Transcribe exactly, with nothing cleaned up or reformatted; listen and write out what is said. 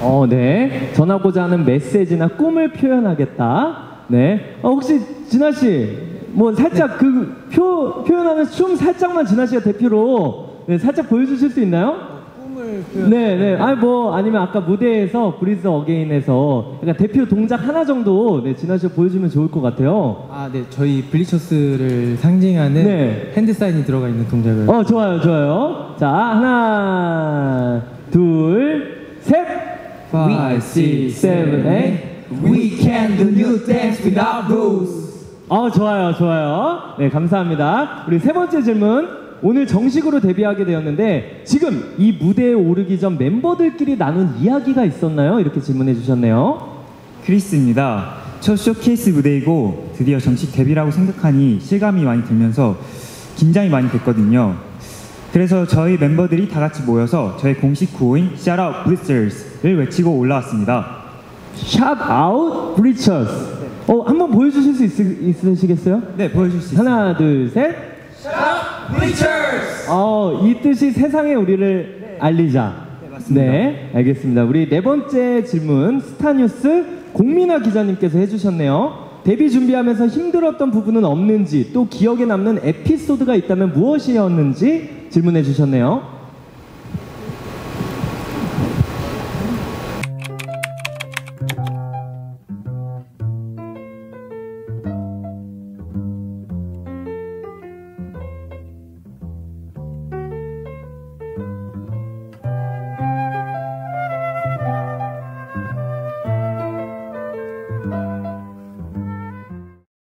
어, 네. 전하고자 하는 메시지나 꿈을 표현하겠다. 네. 어, 혹시 진아 씨, 뭐 살짝 네. 그 표, 표현하는 춤 살짝만 진아 씨가 대표로 네, 살짝 보여주실 수 있나요? 네, 네. 아니 뭐 아니면 아까 무대에서 브리즈 어게인에서 약간 대표 동작 하나 정도 네, 진아 씨가 보여주면 좋을 것 같아요. 아, 네. 저희 블리처스를 상징하는 네. 핸드 사인이 들어가 있는 동작을. 어, 좋아요, 좋아요. 자, 하나, 둘, 셋. five, six, seven, eight. We can do new dance without rules. 어, 좋아요, 좋아요. 네, 감사합니다. 우리 세 번째 질문. 오늘 정식으로 데뷔하게 되었는데 지금 이 무대에 오르기 전 멤버들끼리 나눈 이야기가 있었나요? 이렇게 질문해 주셨네요. 크리스입니다. 첫 쇼케이스 무대이고 드디어 정식 데뷔라고 생각하니 실감이 많이 들면서 긴장이 많이 됐거든요. 그래서 저희 멤버들이 다 같이 모여서 저희 공식 구호인 Shout Out Blitzers!를 외치고 올라왔습니다. Shout Out Blitzers! 어, 한번 보여주실 수 있, 있으시겠어요? 네, 보여줄 수 있습니다. 하나, 둘, 셋. Shout Out Blitzers! 어, 이 뜻이 세상에 우리를 네. 알리자. 네, 맞습니다. 네, 알겠습니다. 우리 네 번째 질문 스타뉴스 공민아 기자님께서 해주셨네요. 데뷔 준비하면서 힘들었던 부분은 없는지 또 기억에 남는 에피소드가 있다면 무엇이었는지 질문해 주셨네요.